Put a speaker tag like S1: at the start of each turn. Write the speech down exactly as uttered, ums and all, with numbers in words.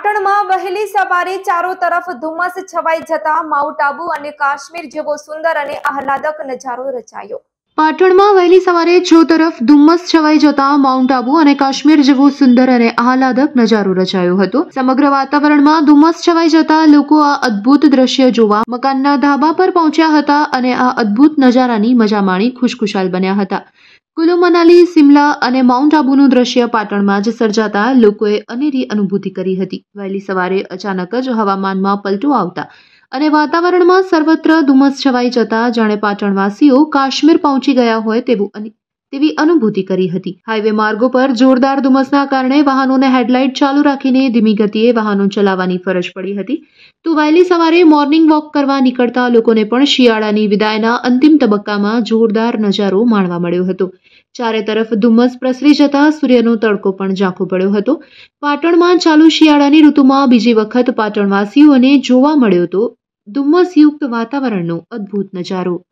S1: પાટણમાં વહેલી સવારે ચારો તરફ ધુમ્મસ છવાઈ જતા માઉન્ટ આબુ અને કાશ્મીર જેવો સુંદર અને આહલાદક નજારો રચાયો।
S2: પાટણમાં વહેલી સવારે ચો તરફ ધુમ્મસ છવાઈ જતા માઉન્ટ આબુ અને કાશ્મીર જેવો સુંદર અને આહલાદક નજારો રચાયો હતો। સમગ્ર વાતાવરણમાં ધુમ્મસ છવાઈ જતા લોકો આ અદ્ભુત દ્રશ્ય જોવા મકાનના ધાબા પર પહોંચ્યા હતા અને આ અદ્ભુત નજારાની મજા માણી ખુશખુશાલ બન્યા હતા। કુલુ મનાલી, સિમલા અને માઉન્ટ આબુનું દ્રશ્ય પાટણમાં જ સર્જાતા લોકોએ અનેરી અનુભૂતિ કરી હતી। વહેલી સવારે અચાનક જ હવામાનમાં પલટો આવતા અને વાતાવરણમાં સર્વત્ર ધુમ્મસ છવાઈ જતા જાણે પાટણવાસીઓ કાશ્મીર પહોંચી ગયા હોય તેવું તેવી અનુભૂતિ કરી હતી। હાઈવે માર્ગો પર જોરદાર ધુમ્મસના કારણે વાહનોને હેડલાઇટ ચાલુ રાખીને ધીમી ગતિએ વાહનો ચલાવવાની ફરજ પડી હતી। તો વહેલી સવારે મોર્નિંગ વોક કરવા નીકળતા લોકોને પણ શિયાળાની વિદાયના અંતિમ તબક્કામાં જોરદાર નજારો માણવા મળ્યો હતો। ચારે તરફ ધુમ્મસ પ્રસરી જતા સૂર્યનો તડકો પણ ઝાંખો પડ્યો હતો। પાટણમાં ચાલુ શિયાળાની ઋતુમાં બીજી વખત પાટણવાસીઓને જોવા મળ્યો હતો ધુમ્મસયુક્ત વાતાવરણનો અદ્ભુત નજારો।